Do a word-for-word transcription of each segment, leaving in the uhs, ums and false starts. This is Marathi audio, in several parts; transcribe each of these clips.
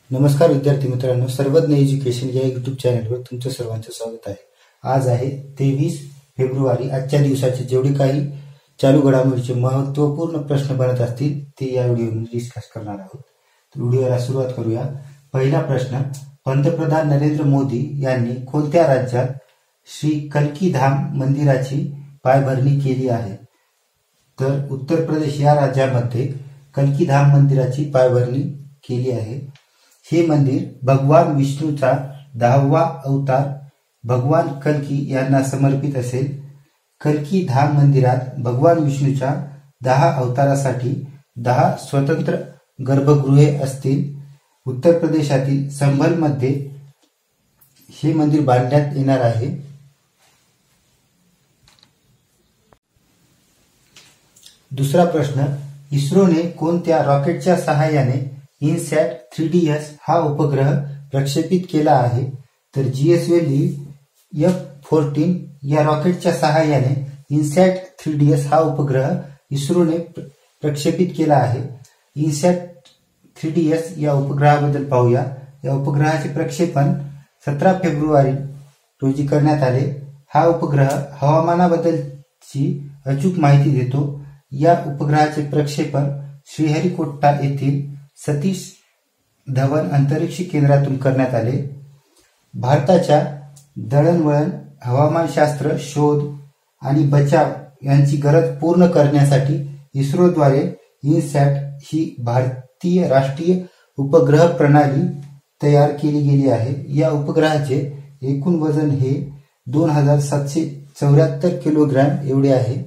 नमस्कार विद्यार्थी मित्रांनो, सर्वज्ञ एज्युकेशन या युट्यूब चॅनलवर तुमचं सर्वांचं स्वागत आहे। आज आहे तेवीस फेब्रुवारी। आजच्या दिवसाचे जेवढे काही चालू घडामोडीचे महत्त्वपूर्ण प्रश्न बनत असतील ते या व्हिडिओमध्ये डिस्कस करणार आहोत। तर व्हिडिओला सुरुवात करूया। पहिला प्रश्न, पंतप्रधान नरेंद्र मोदी यांनी कोणत्या राज्यात श्री कल्की धाम मंदिराची पायाभरणी केली आहे? तर उत्तर प्रदेश या राज्यामध्ये कल्की धाम मंदिराची पायाभरणी केली आहे। हे मंदिर भगवान विष्णूचा दहावा अवतार भगवान कल्की यांना समर्पित असेल। कल्की धाम मंदिरात भगवान विष्णूच्या दहा अवतारासाठी दहा स्वतंत्र गर्भगृहे असतील। उत्तर प्रदेशातील संभल मध्ये हे मंदिर बांधण्यात येणार आहे। दुसरा प्रश्न, इस्रोने कोणत्या रॉकेटच्या सहाय्याने इनसॅट थ्री डी एस हा उपग्रह प्रक्षेपित केला आहे? तर जीएसएलव्ही एफ चौदा या रॉकेटच्या सहाय्याने इनसॅट थ्री डी एस हा उपग्रह इस्रोने प्रक्षेपित केला आहे। इनसॅट थ्री डी एस या उपग्रहाबद्दल पाहूया। या उपग्रहाचे प्रक्षेपण सतरा फेब्रुवारी रोजी करण्यात आले। हा उपग्रह हवामानाबद्दलची अचूक माहिती देतो। या उपग्रहाचे प्रक्षेपण श्रीहरिकोटा येथील सतीश धवन अंतरिक्ष केंद्रातून करण्यात आले। भारताच्या दळणवळण, हवामानशास्त्र, शोध आणि बचाव यांची गरज पूर्ण करण्यासाठी इस्रोद्वारे इनसॅट ही भारतीय राष्ट्रीय उपग्रह प्रणाली तयार केली गेली आहे। या उपग्रहाचे एकूण वजन हे दोन हजार सातशे चौऱ्याहत्तर किलोग्रॅम एवढे आहे।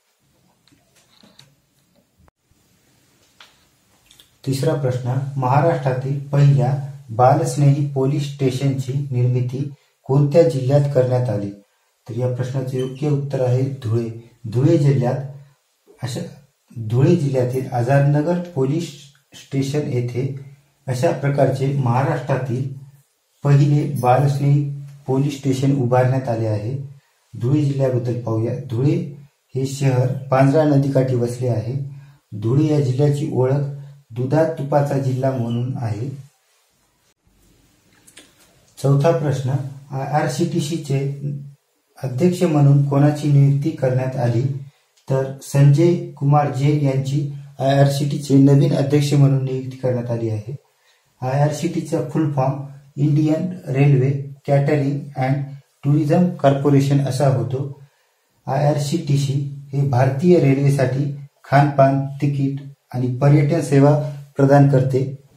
तिसरा प्रश्न, महाराष्ट्रातील पहिल्या बालस्नेही पोलीस स्टेशनची निर्मिती कोणत्या जिल्ह्यात करण्यात आली? तर या प्रश्नाचे योग्य उत्तर आहे धुळे। धुळे जिल्ह्यात अशा धुळे जिल्ह्यातील आझादनगर पोलीस स्टेशन येथे अशा प्रकारचे महाराष्ट्रातील पहिले बालस्नेही पोलीस स्टेशन उभारण्यात आले आहे। धुळे जिल्ह्याबद्दल पाहूया। धुळे हे शहर पांझरा नदीकाठी वसले आहे। धुळे या जिल्ह्याची ओळख दुधात तुपाचा जिल्हा म्हणून आहे। चौथा प्रश्न, आयआरसीटीसीचे अध्यक्ष म्हणून कोणाची नियुक्ती करण्यात आली? तर संजय कुमार जैन यांची आयआरसीटीचे नवीन अध्यक्ष म्हणून नियुक्ती करण्यात आली आहे। आयआरसीटीचा full form Indian railway catering and tourism corporation असा होतो। आयआरसीटीसी हे भारतीय रेल्वेसाठी खानपान, तिकीट आणि पर्यटन सेवा प्रदान करते।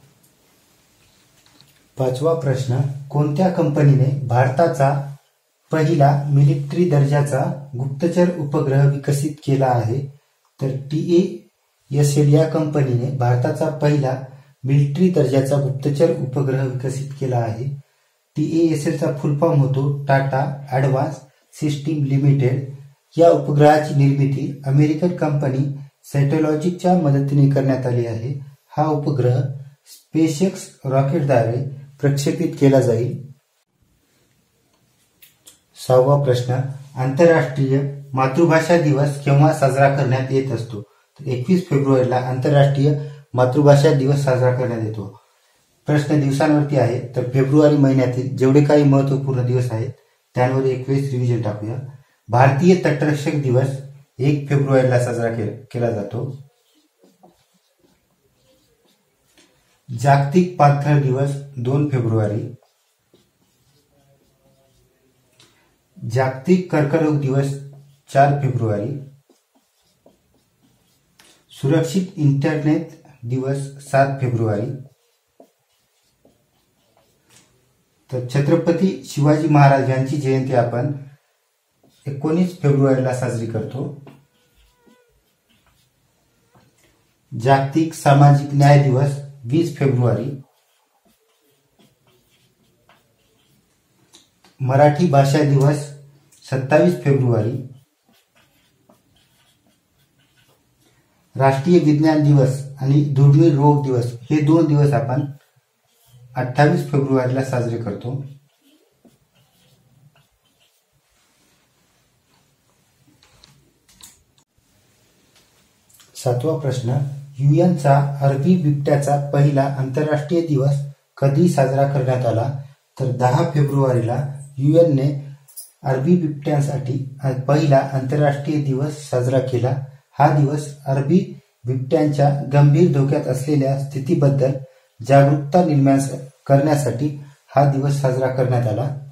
पाचवा प्रश्न, कोणत्या कंपनीने भारताचा पहिला मिलिटरी दर्जाचा गुप्तचर उपग्रह विकसित केला आहे? तर टीएएसएल या कंपनीने भारताचा पहिला मिलिटरी दर्जाचा गुप्तचर उपग्रह विकसित केला आहे। टीएएसएलचा फुल फॉर्म होतो टाटा ॲडव्हान्स सिस्टीम लिमिटेड। या उपग्रहाची निर्मिती अमेरिकन कंपनी सॅटेलॉजिकच्या मदतीने करण्यात आली आहे। हा उपग्रह स्पेसएक्स रॉकेटद्वारे प्रक्षेपित केला जाईल। सहावा प्रश्न, आंतरराष्ट्रीय मातृभाषा दिवस केव्हा साजरा करण्यात येत असतो? तर एकवीस फेब्रुवारीला आंतरराष्ट्रीय मातृभाषा दिवस साजरा करण्यात येतो। प्रश्न दिवसांवरती आहे, तर फेब्रुवारी महिन्यातील जेवढे काही महत्त्वपूर्ण दिवस आहेत त्यांवर एक वेळेस रिव्हिजन टाकूया। भारतीय तटरक्षक दिवस एक फेब्रुवारीला साजरा केला जातो। जागतिक पाणथळ दिवस दोन फेब्रुवारी। जागतिक कर्करोग दिवस चार फेब्रुवारी। सुरक्षित इंटरनेट दिवस सात फेब्रुवारी। तर छत्रपती शिवाजी महाराज यांची जयंती आपण एकोणीस फेब्रुवारीला साजरी करतो। जागतिक सामाजिक न्याय दिवस वीस फेब्रुवारी। मराठी भाषा दिवस सत्तावीस फेब्रुवारी। राष्ट्रीय विज्ञान दिवस आणि दुर्मिळ रोग दिवस हे दोन दिवस आपण अठ्ठावीस फेब्रुवारीला साजरे करतो। सातवा प्रश्न, यूएनचा अरबी बिबट्याचा पहिला आंतरराष्ट्रीय दिवस कधी साजरा करण्यात आला? तर दहा फेब्रुवारीला युएनने अरबी बिबट्यांसाठी पहिला आंतरराष्ट्रीय दिवस साजरा केला. हा दिवस अरबी बिबट्यांच्या गंभीर धोक्यात असलेल्या स्थितीबद्दल जागरूकता निर्माण करण्यासाठी हा दिवस साजरा करण्यात आला.